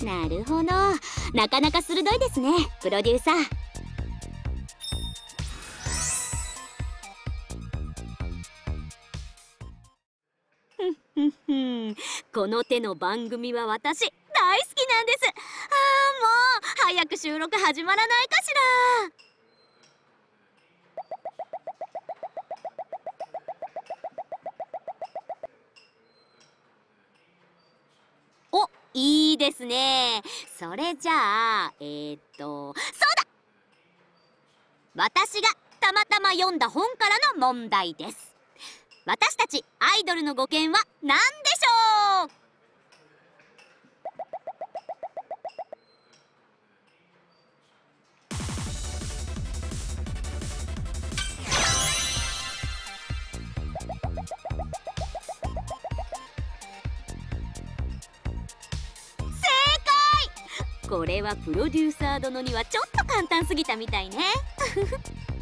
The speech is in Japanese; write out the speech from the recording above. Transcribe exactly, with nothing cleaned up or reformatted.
なるほど、なかなか鋭いですね、プロデューサー。ふんふんふん、この手の番組は私大好きなんです。あー、もう早く収録始まらないかしら。お、いいですね。それじゃあえー、っとそうだ、私がたまたま読んだ本からの問題です。私たちアイドルの語源は何でしょう？これはプロデューサー殿にはちょっと簡単すぎたみたいね。